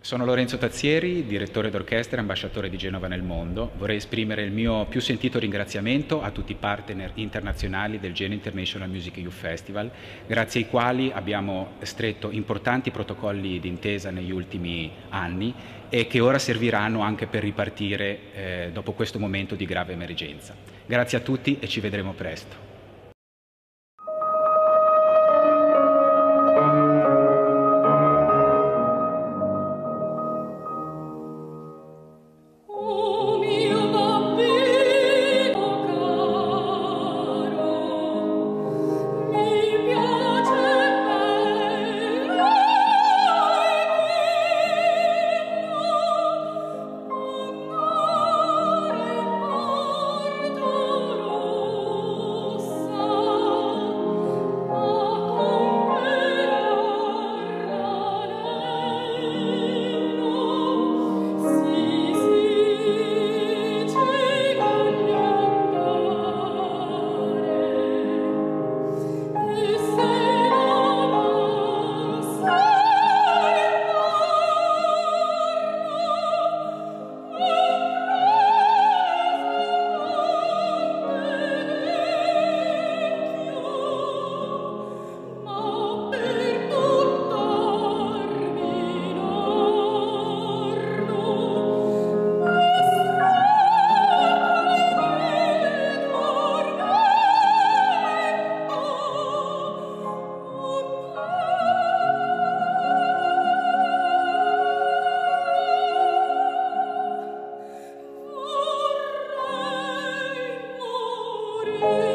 Sono Lorenzo Tazzieri, direttore d'orchestra e ambasciatore di Genova nel mondo. Vorrei esprimere il mio più sentito ringraziamento a tutti i partner internazionali del Genoa International Music Youth Festival, grazie ai quali abbiamo stretto importanti protocolli d'intesa negli ultimi anni e che ora serviranno anche per ripartire dopo questo momento di grave emergenza. Grazie a tutti e ci vedremo presto. O mio bambino caro, mi piace bene andare Porta Rossa vorrei morire.